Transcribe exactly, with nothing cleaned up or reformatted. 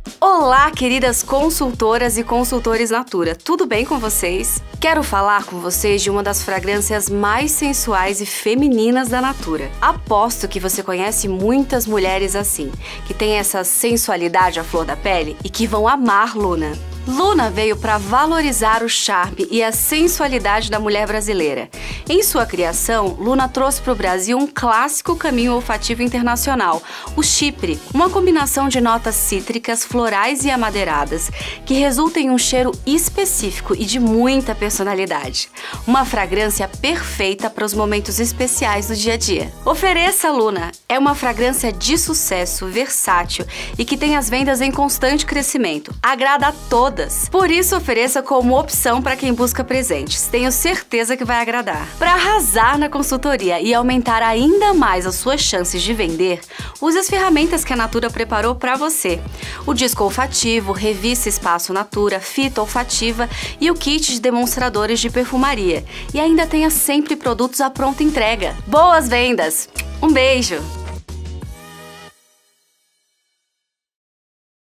Olá, queridas consultoras e consultores Natura, tudo bem com vocês? Quero falar com vocês de uma das fragrâncias mais sensuais e femininas da Natura. Aposto que você conhece muitas mulheres assim, que têm essa sensualidade à flor da pele e que vão amar Luna. Luna veio para valorizar o charme e a sensualidade da mulher brasileira. Em sua criação, Luna trouxe para o Brasil um clássico caminho olfativo internacional, o Chypre, uma combinação de notas cítricas, florais e amadeiradas, que resulta em um cheiro específico e de muita personalidade. Uma fragrância perfeita para os momentos especiais do dia a dia. Ofereça Luna! É uma fragrância de sucesso, versátil e que tem as vendas em constante crescimento. Agrada a todos. Por isso, ofereça como opção para quem busca presentes. Tenho certeza que vai agradar. Para arrasar na consultoria e aumentar ainda mais as suas chances de vender, use as ferramentas que a Natura preparou para você. O disco olfativo, revista Espaço Natura, fita olfativa e o kit de demonstradores de perfumaria. E ainda tenha sempre produtos à pronta entrega. Boas vendas! Um beijo!